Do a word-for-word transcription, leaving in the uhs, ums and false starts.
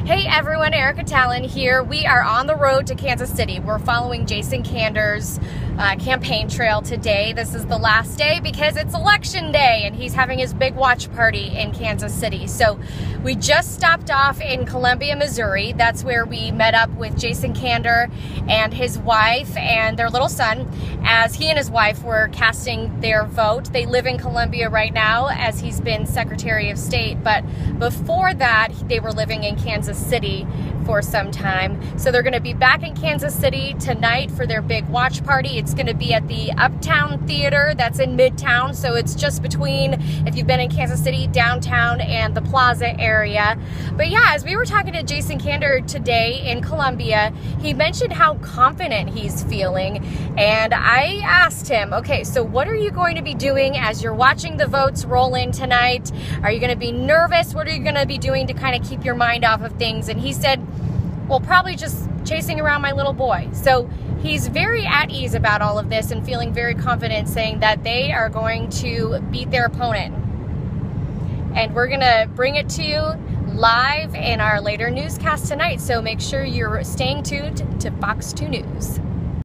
Hey everyone, Erica Talon here. We are on the road to Kansas City. We're following Jason Kander's uh, campaign trail today. This is the last day because it's election day and he's having his big watch party in Kansas City. So we just stopped off in Columbia, Missouri. That's where we met up with Jason Kander and his wife and their little son as he and his wife were casting their vote. They live in Columbia right now as he's been Secretary of State, but before that they were living in Kansas City for some time. So they're going to be back in Kansas City tonight for their big watch party. It's going to be at the Uptown Theater that's in Midtown, so it's just between, if you've been in Kansas City, downtown and the Plaza area. But yeah, as we were talking to Jason Kander today in Columbia, he mentioned how confident he's feeling, and I asked him, okay, so what are you going to be doing as you're watching the votes roll in tonight? Are you going to be nervous? What are you going to be doing to kind of keep your mind off of things? And he said, well, probably just chasing around my little boy. So he's very at ease about all of this and feeling very confident, saying that they are going to beat their opponent. And we're going to bring it to you live in our later newscast tonight. So make sure you're staying tuned to Fox two News.